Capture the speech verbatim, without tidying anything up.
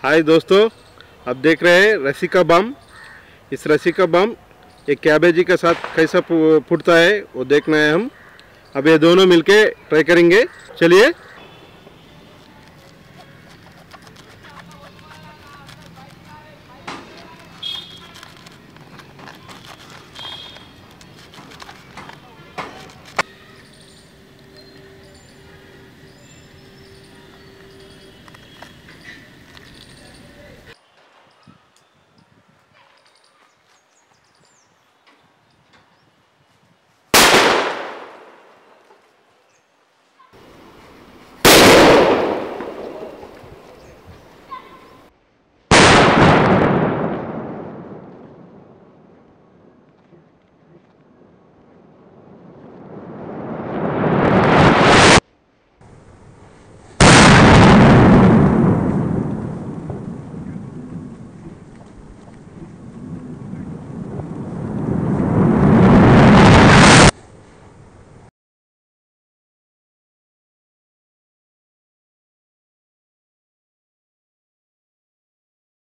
हाय दोस्तों, अब देख रहे हैं रस्सी का बम। इस रस्सी का बम एक कैबेजी के साथ कैसा फूटता है वो देखना है हम। अब ये दोनों मिलके ट्राई करेंगे। चलिए।